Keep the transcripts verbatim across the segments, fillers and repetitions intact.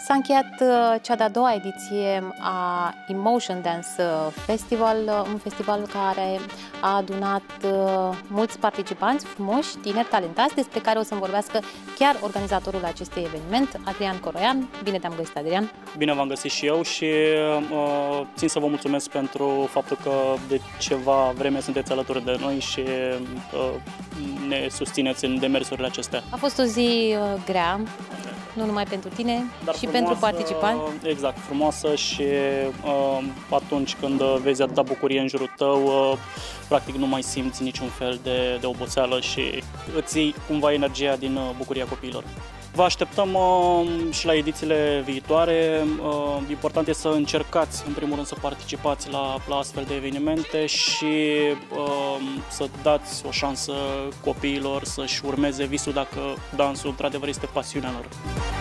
S-a încheiat uh, cea de-a doua ediție a Emotion Dance Festival, uh, un festival care a adunat uh, mulți participanți frumoși, tineri, talentați, despre care o să-mi vorbească chiar organizatorul acestui eveniment, Adrian Coroian. Bine te-am găsit, Adrian! Bine v-am găsit și eu și uh, țin să vă mulțumesc pentru faptul că de ceva vreme sunteți alături de noi și uh, ne susțineți în demersurile acestea. A fost o zi uh, grea, nu numai pentru tine, dar și frumoasă, pentru participanți. Exact, frumoasă și uh, atunci când vezi atâta bucurie în jurul tău, uh, practic nu mai simți niciun fel de, de oboseală și îți iei cumva energia din uh, bucuria copiilor. Vă așteptăm uh, și la edițiile viitoare. Uh, important este să încercați, în primul rând, să participați la, la astfel de evenimente și uh, să dați o șansă copiilor să-și urmeze visul dacă dansul, într-adevăr, este pasiunea lor.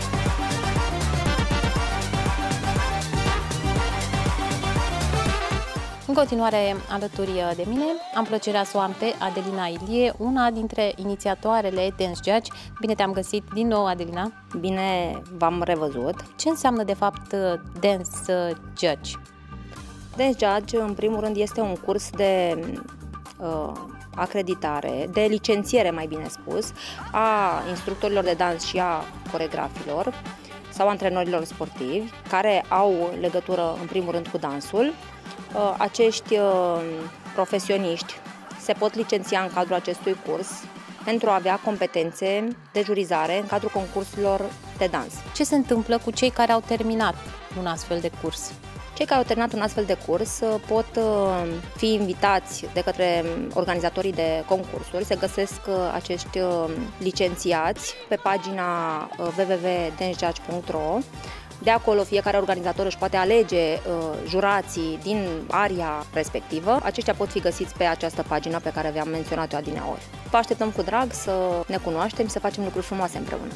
În continuare, alături de mine, am plăcerea să o am pe Adelina Ilie, una dintre inițiatoarele Dance Judge. Bine te-am găsit din nou, Adelina! Bine v-am revăzut! Ce înseamnă, de fapt, Dance Judge? Dance Judge, în primul rând, este un curs de uh, acreditare, de licențiere, mai bine spus, a instructorilor de dans și a coregrafilor sau antrenorilor sportivi, care au legătură, în primul rând, cu dansul. Acești profesioniști se pot licenția în cadrul acestui curs pentru a avea competențe de jurizare în cadrul concursurilor de dans. Ce se întâmplă cu cei care au terminat un astfel de curs? Cei care au terminat un astfel de curs pot fi invitați de către organizatorii de concursuri. Se găsesc acești licențiați pe pagina w w w punct dance judge punct ro. De acolo fiecare organizator își poate alege uh, jurații din aria respectivă. Aceștia pot fi găsiți pe această pagină pe care v-am menționat-o adineaori. Vă așteptăm cu drag să ne cunoaștem și să facem lucruri frumoase împreună.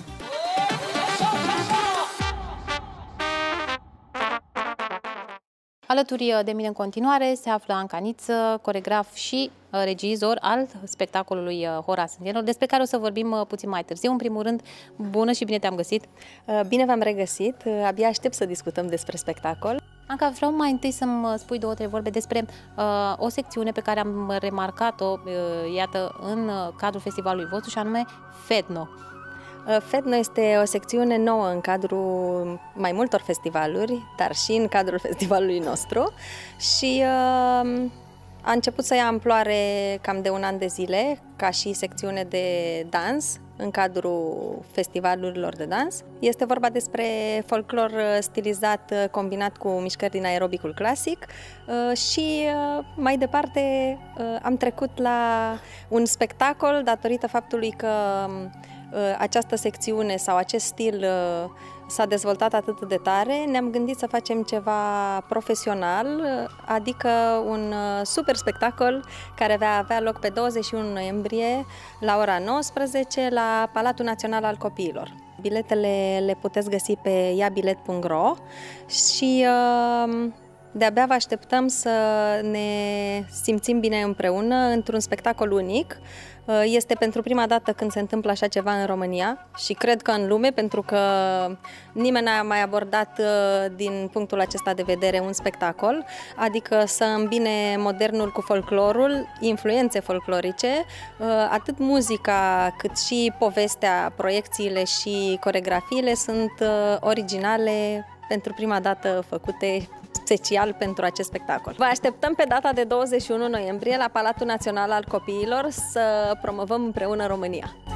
Alături de mine în continuare se află Anca Niță, coregraf și regizor al spectacolului Hora Sângenilor, despre care o să vorbim puțin mai târziu. În primul rând, bună și bine te-am găsit! Bine v-am regăsit! Abia aștept să discutăm despre spectacol. Anca, vreau mai întâi să-mi spui două, trei vorbe despre uh, o secțiune pe care am remarcat-o, uh, iată, în cadrul festivalului vostru, și anume Fedno. Fedno este o secțiune nouă în cadrul mai multor festivaluri, dar și în cadrul festivalului nostru și uh, a început să ia amploare cam de un an de zile ca și secțiune de dans în cadrul festivalurilor de dans. Este vorba despre folclor stilizat combinat cu mișcări din aerobicul clasic și mai departe am trecut la un spectacol datorită faptului că această secțiune sau acest stil s-a dezvoltat atât de tare, ne-am gândit să facem ceva profesional, adică un super spectacol care va avea loc pe douăzeci și unu noiembrie la ora nouăsprezece la Palatul Național al Copiilor. Biletele le puteți găsi pe ia bilet punct ro și de-abia vă așteptăm să ne simțim bine împreună într-un spectacol unic. Este pentru prima dată când se întâmplă așa ceva în România și cred că în lume, pentru că nimeni n-a mai abordat din punctul acesta de vedere un spectacol, adică să îmbine modernul cu folclorul, influențe folclorice, atât muzica cât și povestea, proiecțiile și coregrafiile sunt originale, pentru prima dată făcute special pentru acest spectacol. Vă așteptăm pe data de douăzeci și unu noiembrie la Palatul Național al Copiilor să promovăm împreună România.